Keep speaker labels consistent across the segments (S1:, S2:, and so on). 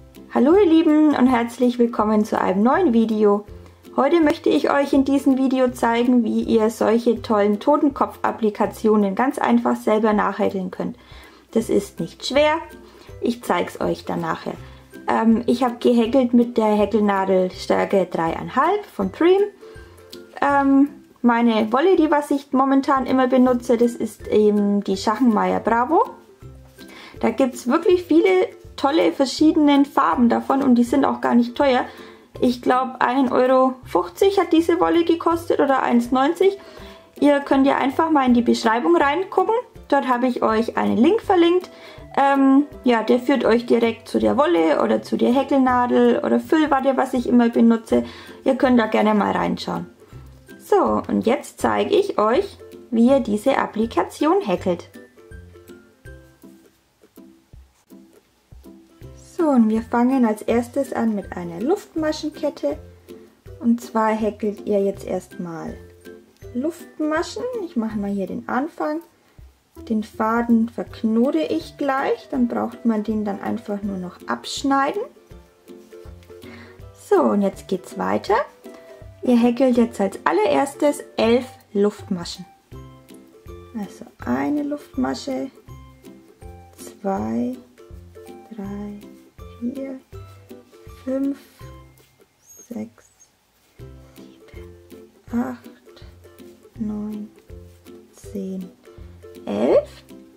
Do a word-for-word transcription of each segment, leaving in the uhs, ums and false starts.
S1: Hallo ihr Lieben und herzlich willkommen zu einem neuen Video. Heute möchte ich euch in diesem Video zeigen, wie ihr solche tollen Totenkopf-Applikationen ganz einfach selber nachhäkeln könnt. Das ist nicht schwer, ich zeige es euch dann nachher. Ähm, ich habe gehäkelt mit der Häkelnadel Stärke drei Komma fünf von Priem. Ähm, meine Wolle, die was ich momentan immer benutze, das ist eben die Schachenmeier Bravo. Da gibt es wirklich viele tolle verschiedene Farben davon und die sind auch gar nicht teuer. Ich glaube ein Euro fünfzig hat diese Wolle gekostet oder eins neunzig. Ihr könnt ja einfach mal in die Beschreibung reingucken. Dort habe ich euch einen Link verlinkt. Ähm, ja, der führt euch direkt zu der Wolle oder zu der Häkelnadel oder Füllwatte, was ich immer benutze. Ihr könnt da gerne mal reinschauen. So, und jetzt zeige ich euch, wie ihr diese Applikation häkelt. So, und wir fangen als erstes an mit einer Luftmaschenkette. Und zwar häkelt ihr jetzt erstmal Luftmaschen. Ich mache mal hier den Anfang. Den Faden verknote ich gleich, dann braucht man den dann einfach nur noch abschneiden. So, und jetzt geht's weiter. Ihr häkelt jetzt als allererstes elf Luftmaschen. Also eine Luftmasche, zwei, drei, vier, fünf, sechs, sieben, acht, neun, zehn, elf.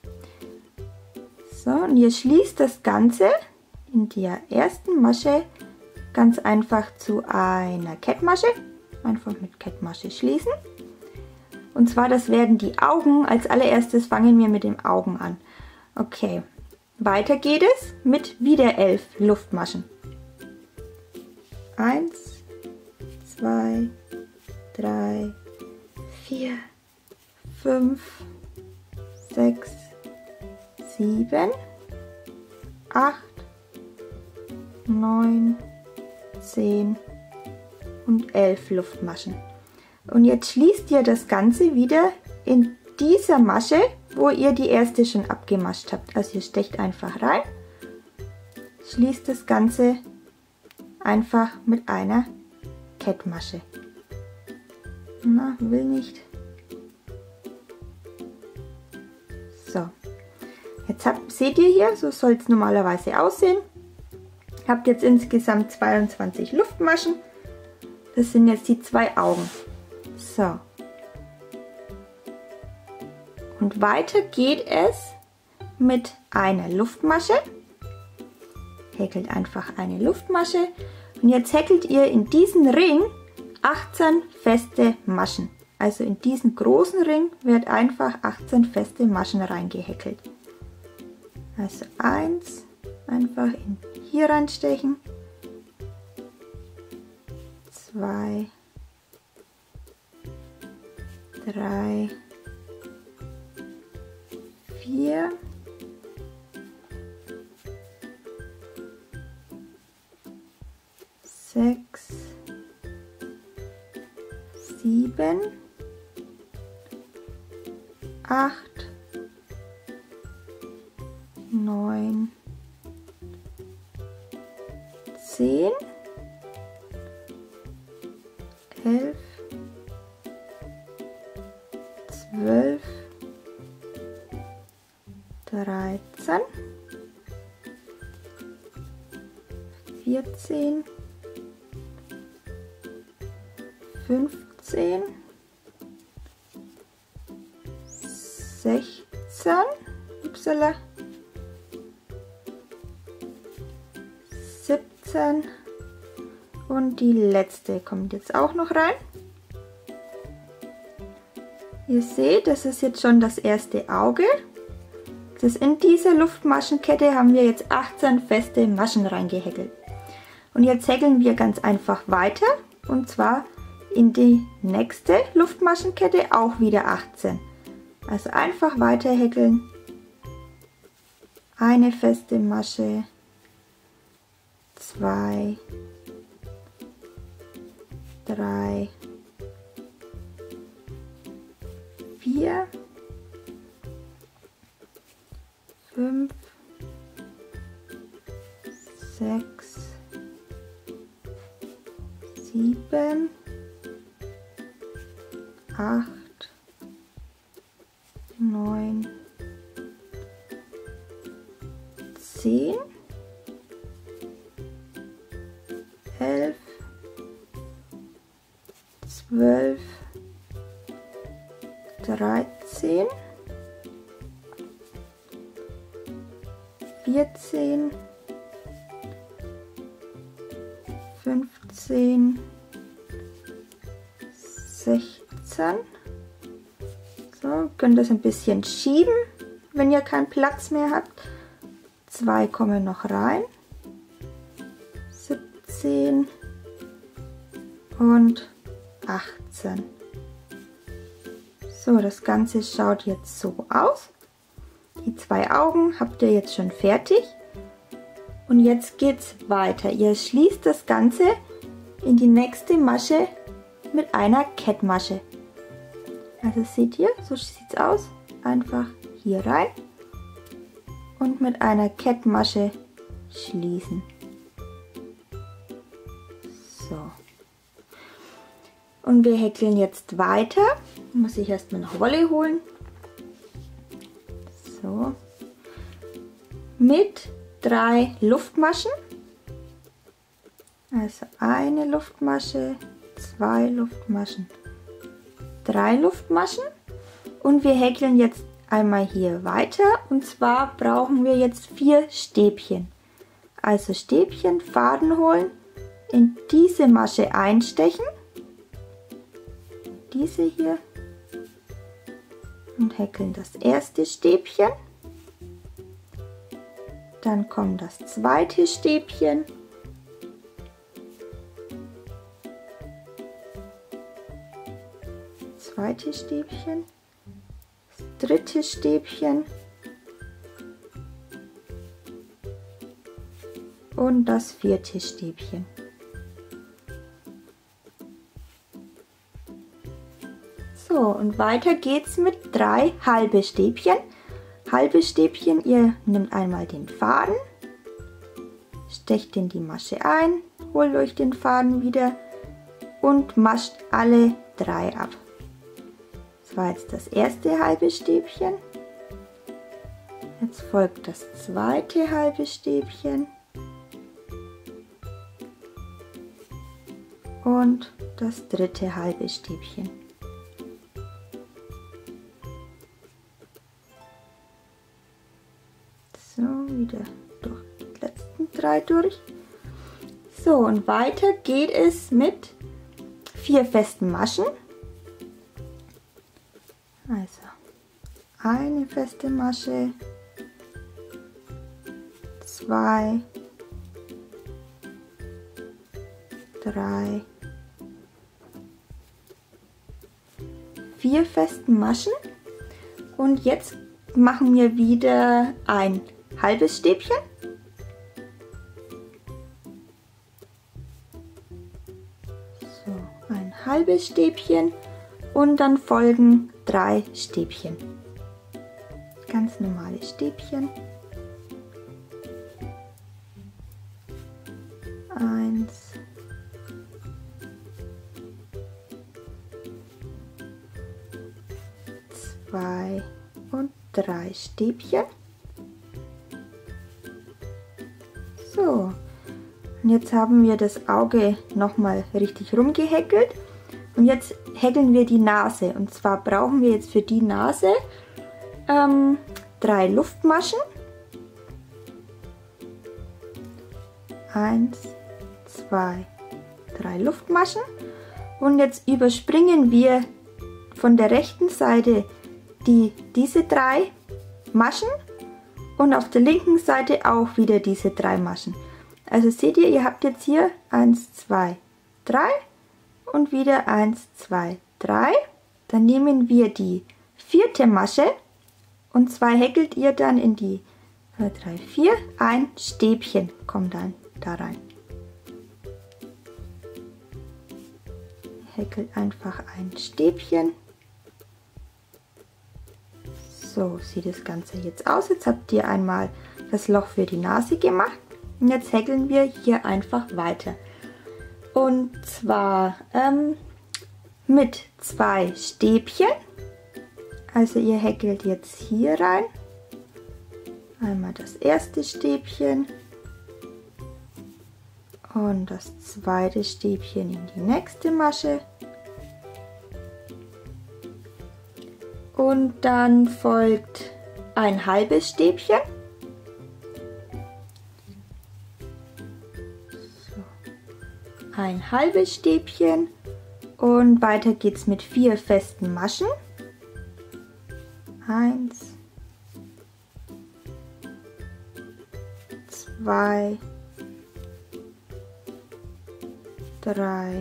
S1: So, und ihr schließt das Ganze in der ersten Masche ganz einfach zu einer Kettmasche. Einfach mit Kettmasche schließen. Und zwar, das werden die Augen. Als allererstes fangen wir mit den Augen an. Okay. Weiter geht es mit wieder elf Luftmaschen. Eins, zwei, drei, vier, fünf, sechs, sieben, acht, neun, zehn und elf Luftmaschen. Und jetzt schließt ihr das Ganze wieder in dieser Masche, wo ihr die erste schon abgemascht habt. Also ihr stecht einfach rein, schließt das Ganze einfach mit einer Kettmasche. Na, will nicht. So, jetzt habt, seht ihr hier, so soll es normalerweise aussehen. Habt jetzt insgesamt zweiundzwanzig Luftmaschen. Das sind jetzt die zwei Augen. So. Und weiter geht es mit einer Luftmasche. Häkelt einfach eine Luftmasche. Und jetzt häkelt ihr in diesen Ring achtzehn feste Maschen. Also in diesen großen Ring wird einfach achtzehn feste Maschen reingehäkelt. Also eins, einfach in hier reinstechen. Zwei, drei, vier, sechs, sieben, acht, neun, zehn, elf, zwölf, dreizehn, vierzehn, fünfzehn, sechzehn, upsala, siebzehn und die letzte kommt jetzt auch noch rein. Ihr seht, das ist jetzt schon das erste Auge. Das in dieser Luftmaschenkette haben wir jetzt achtzehn feste Maschen reingehäkelt. Und jetzt häkeln wir ganz einfach weiter, und zwar in die nächste Luftmaschenkette auch wieder achtzehn. Also einfach weiter häkeln. Eine feste Masche, zwei, drei, vier, fünf, sechs, sieben, acht, neun, zehn, elf, zwölf, dreizehn, vierzehn, fünfzehn, sechzehn. So, könnt das ein bisschen schieben, wenn ihr keinen Platz mehr habt. Zwei kommen noch rein. siebzehn und achtzehn. So, das Ganze schaut jetzt so aus. Die zwei Augen habt ihr jetzt schon fertig. Und jetzt geht's weiter. Ihr schließt das Ganze in die nächste Masche mit einer Kettmasche. Also seht ihr, so sieht's aus. Einfach hier rein und mit einer Kettmasche schließen. So. Und wir häkeln jetzt weiter. Muss ich erstmal noch Wolle holen. So. Mit drei Luftmaschen. Also eine Luftmasche, zwei Luftmaschen, drei Luftmaschen. Und wir häkeln jetzt einmal hier weiter. Und zwar brauchen wir jetzt vier Stäbchen. Also Stäbchen, Faden holen, in diese Masche einstechen. Diese hier. Und häkeln das erste Stäbchen. Dann kommt das zweite Stäbchen. Zweite Stäbchen. Das dritte Stäbchen. Und das vierte Stäbchen. So, und weiter geht's mit drei halbe Stäbchen. Halbe Stäbchen, ihr nehmt einmal den Faden, stecht in die Masche ein, holt euch den Faden wieder und mascht alle drei ab. Das war jetzt das erste halbe Stäbchen. Jetzt folgt das zweite halbe Stäbchen und das dritte halbe Stäbchen. So, wieder durch die letzten drei durch. So, und weiter geht es mit vier festen Maschen. Also eine feste Masche, zwei, drei, vier festen Maschen. Und jetzt machen wir wieder ein halbes Stäbchen. So, ein halbes Stäbchen und dann folgen drei Stäbchen. Ganz normale Stäbchen. Eins. Zwei und drei Stäbchen. So, und jetzt haben wir das Auge nochmal richtig rumgehäkelt und jetzt häkeln wir die Nase. Und zwar brauchen wir jetzt für die Nase ähm, drei Luftmaschen. Eins, zwei, drei Luftmaschen. Und jetzt überspringen wir von der rechten Seite die, diese drei Maschen. Und auf der linken Seite auch wieder diese drei Maschen. Also seht ihr, ihr habt jetzt hier eins, zwei, drei und wieder eins, zwei, drei. Dann nehmen wir die vierte Masche und zwar häkelt ihr dann in die zwei, drei, vier, ein Stäbchen kommt dann da rein. Häkelt einfach ein Stäbchen. So sieht das Ganze jetzt aus. Jetzt habt ihr einmal das Loch für die Nase gemacht. Und jetzt häkeln wir hier einfach weiter. Und zwar ähm, mit zwei Stäbchen. Also ihr häkelt jetzt hier rein. Einmal das erste Stäbchen und das zweite Stäbchen in die nächste Masche. Und dann folgt ein halbes Stäbchen. So. Ein halbes Stäbchen und weiter geht's mit vier festen Maschen. Eins, zwei, drei,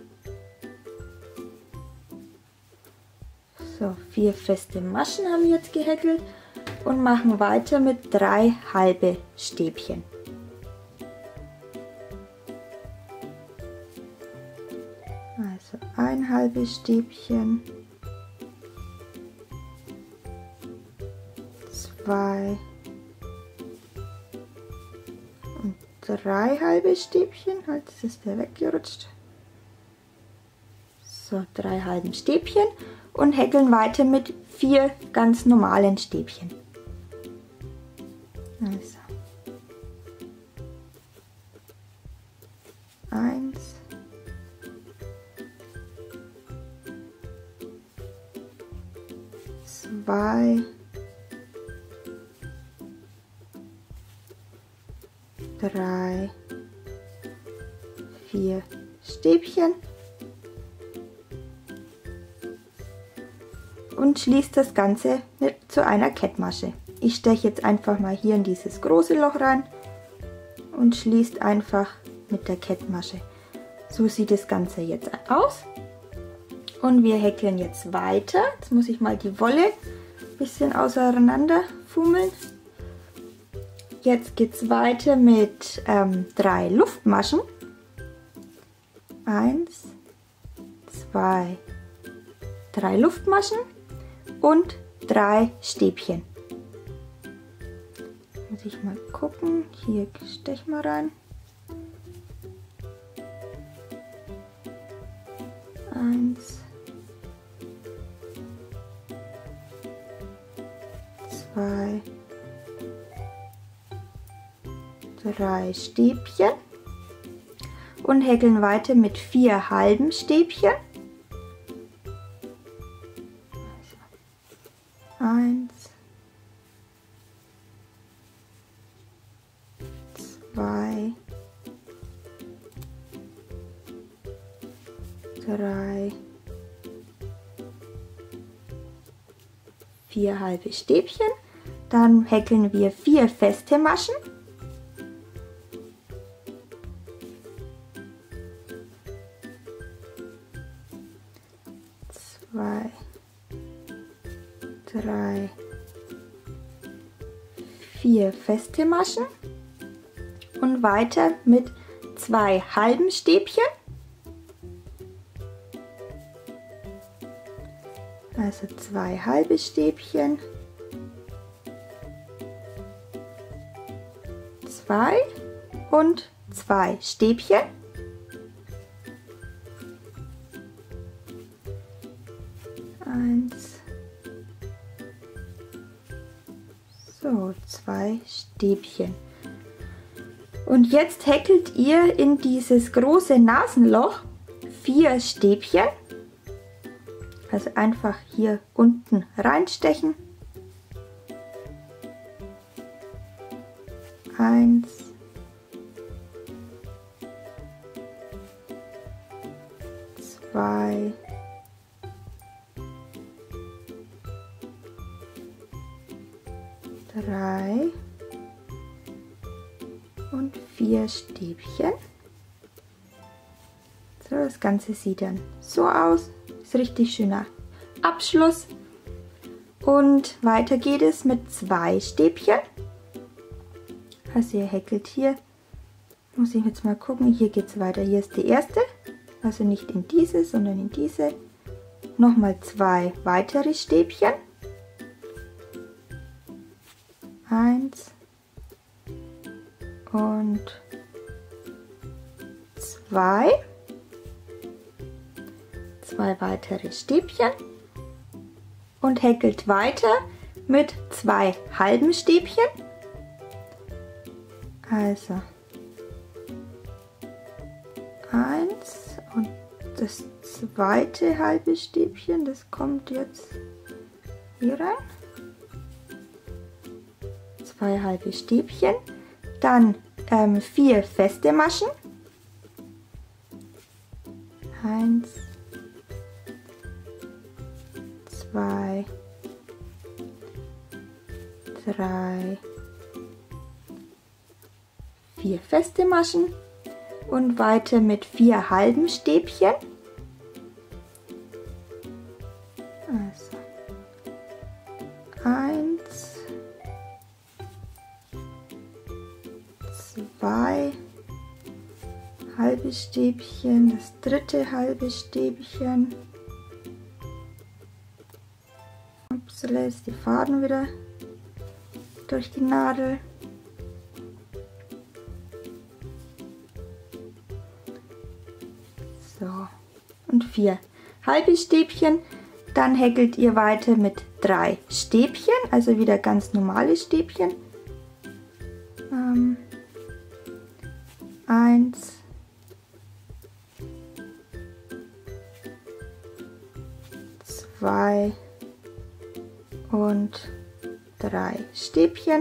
S1: so vier feste Maschen haben wir jetzt gehäkelt und machen weiter mit drei halbe Stäbchen. Also ein halbes Stäbchen, zwei und drei halbe Stäbchen. Halt, jetzt ist der weggerutscht. So, drei halben Stäbchen und häkeln weiter mit vier ganz normalen Stäbchen. Also eins, zwei, drei, vier Stäbchen und schließt das Ganze mit zu einer Kettmasche. Ich steche jetzt einfach mal hier in dieses große Loch rein und schließt einfach mit der Kettmasche. So sieht das Ganze jetzt aus. Und wir häkeln jetzt weiter. Jetzt muss ich mal die Wolle ein bisschen auseinander fummeln. Jetzt geht es weiter mit ähm, drei Luftmaschen. Eins, zwei, drei Luftmaschen und drei Stäbchen. Muss ich mal gucken. Hier stechen wir rein. Eins, zwei, drei Stäbchen und häkeln weiter mit vier halben Stäbchen. Eins, zwei, drei, vier halbe Stäbchen. Dann häkeln wir vier feste Maschen. Zwei, drei, vier feste Maschen und weiter mit zwei halben Stäbchen. Also zwei halbe Stäbchen, zwei und zwei Stäbchen. Eins, so zwei Stäbchen. Und jetzt häkelt ihr in dieses große Nasenloch vier Stäbchen. Also einfach hier unten reinstechen. Eins, zwei, drei und vier Stäbchen. So, das Ganze sieht dann so aus. Ist richtig schöner Abschluss. Und weiter geht es mit zwei Stäbchen. Also ihr häkelt hier, muss ich jetzt mal gucken, hier geht es weiter. Hier ist die erste, also nicht in diese, sondern in diese. Nochmal zwei weitere Stäbchen. Eins und zwei, zwei weitere Stäbchen und häkelt weiter mit zwei halben Stäbchen. Also eins und das zweite halbe Stäbchen, das kommt jetzt hier rein. Zwei halbe Stäbchen, dann ähm, vier feste Maschen. Eins, zwei, drei, vier feste Maschen und weiter mit vier halben Stäbchen. Also eins, zwei halbe Stäbchen, das dritte halbe Stäbchen. Upsala, ist die Faden wieder durch die Nadel. So, und vier halbe Stäbchen. Dann häkelt ihr weiter mit drei Stäbchen, also wieder ganz normale Stäbchen. Ähm, eins, zwei und drei Stäbchen.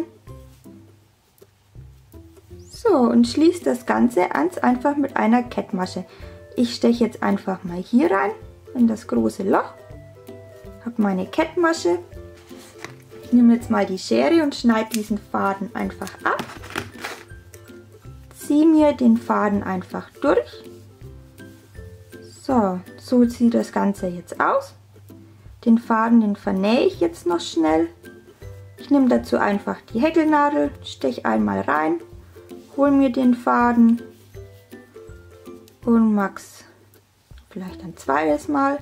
S1: So, und schließt das Ganze ganz einfach mit einer Kettmasche. Ich steche jetzt einfach mal hier rein in das große Loch. Habe meine Kettmasche. Ich nehme jetzt mal die Schere und schneide diesen Faden einfach ab. Ziehe mir den Faden einfach durch. So, so sieht das Ganze jetzt aus. Den Faden, den vernähe ich jetzt noch schnell. Ich nehme dazu einfach die Häkelnadel, steche einmal rein, hole mir den Faden und mache vielleicht ein zweites Mal.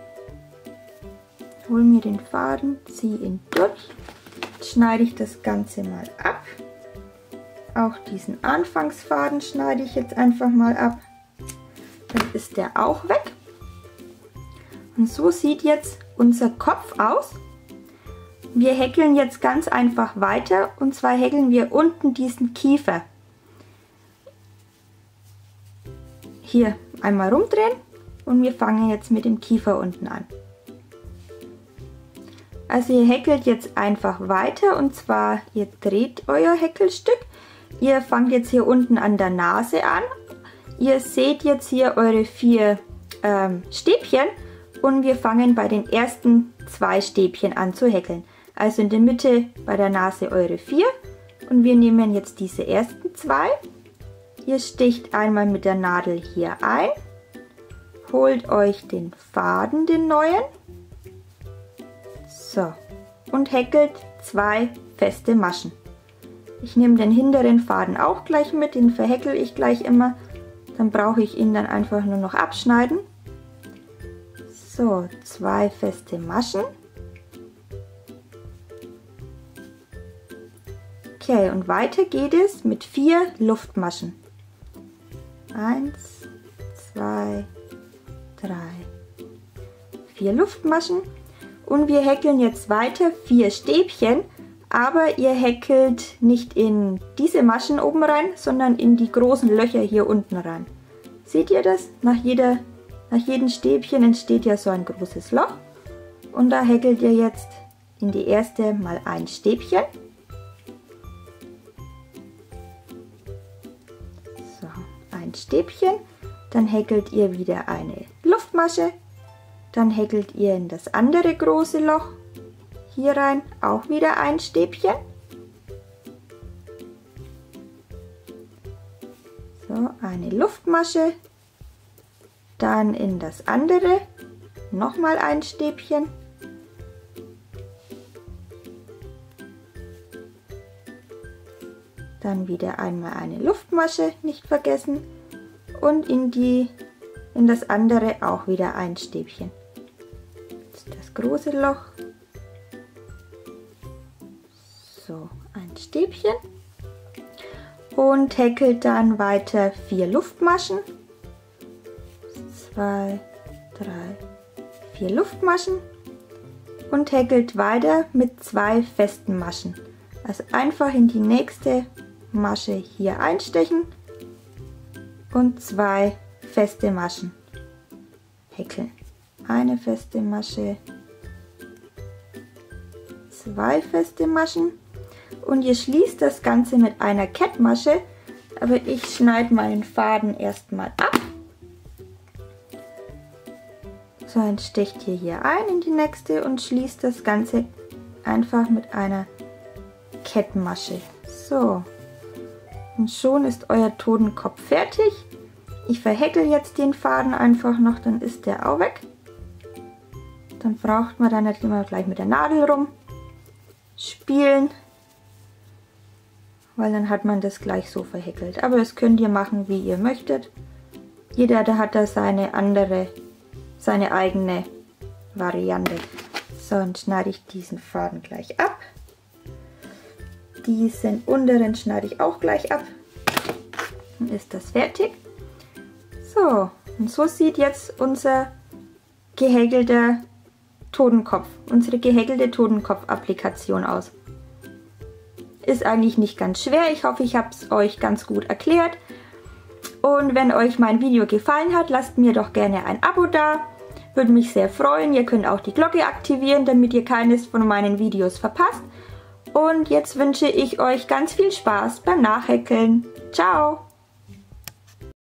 S1: Hole mir den Faden, ziehe ihn durch, jetzt schneide ich das Ganze mal ab. Auch diesen Anfangsfaden schneide ich jetzt einfach mal ab. Dann ist der auch weg. Und so sieht jetzt unser Kopf aus. Wir häkeln jetzt ganz einfach weiter, und zwar häkeln wir unten diesen Kiefer. Hier einmal rumdrehen und wir fangen jetzt mit dem Kiefer unten an. Also ihr häkelt jetzt einfach weiter, und zwar ihr dreht euer Häkelstück. Ihr fangt jetzt hier unten an der Nase an. Ihr seht jetzt hier eure vier ähm, Stäbchen und wir fangen bei den ersten zwei Stäbchen an zu häkeln. Also in der Mitte bei der Nase eure vier und wir nehmen jetzt diese ersten zwei. Ihr sticht einmal mit der Nadel hier ein, holt euch den Faden, den neuen. So, und häkelt zwei feste Maschen. Ich nehme den hinteren Faden auch gleich mit, den verhäkel ich gleich immer. Dann brauche ich ihn dann einfach nur noch abschneiden. So, zwei feste Maschen. Okay, und weiter geht es mit vier Luftmaschen. Eins, zwei, drei, vier Luftmaschen. Und wir häkeln jetzt weiter vier Stäbchen, aber ihr häkelt nicht in diese Maschen oben rein, sondern in die großen Löcher hier unten rein. Seht ihr das? Nach, jeder, nach jedem Stäbchen entsteht ja so ein großes Loch. Und da häkelt ihr jetzt in die erste mal ein Stäbchen. So, ein Stäbchen. Dann häkelt ihr wieder eine Luftmasche. Dann häkelt ihr in das andere große Loch hier rein auch wieder ein Stäbchen. So, eine Luftmasche. Dann in das andere nochmal ein Stäbchen. Dann wieder einmal eine Luftmasche, nicht vergessen. Und in, die, in das andere auch wieder ein Stäbchen. Das große Loch. So, ein Stäbchen. und häkelt dann weiter vier Luftmaschen. Zwei, drei, vier Luftmaschen und häkelt weiter mit zwei festen Maschen. Also einfach in die nächste Masche hier einstechen und zwei feste Maschen häkeln. Eine feste Masche, zwei feste Maschen und ihr schließt das Ganze mit einer Kettmasche, aber ich schneide meinen Faden erstmal ab. So, dann stecht ihr hier ein in die nächste und schließt das Ganze einfach mit einer Kettmasche. So, und schon ist euer Totenkopf fertig. Ich verhäkel jetzt den Faden einfach noch, dann ist der auch weg. Dann braucht man dann nicht immer gleich mit der Nadel rum spielen, weil dann hat man das gleich so verhäkelt. Aber das könnt ihr machen, wie ihr möchtet. Jeder, der hat da seine andere, seine eigene Variante. So, dann schneide ich diesen Faden gleich ab. Diesen unteren schneide ich auch gleich ab. Dann ist das fertig. So, und so sieht jetzt unser gehäkelter Totenkopf, unsere gehäkelte Totenkopf-Applikation aus. Ist eigentlich nicht ganz schwer. Ich hoffe, ich habe es euch ganz gut erklärt. Und wenn euch mein Video gefallen hat, lasst mir doch gerne ein Abo da. Würde mich sehr freuen. Ihr könnt auch die Glocke aktivieren, damit ihr keines von meinen Videos verpasst. Und jetzt wünsche ich euch ganz viel Spaß beim Nachhäkeln. Ciao!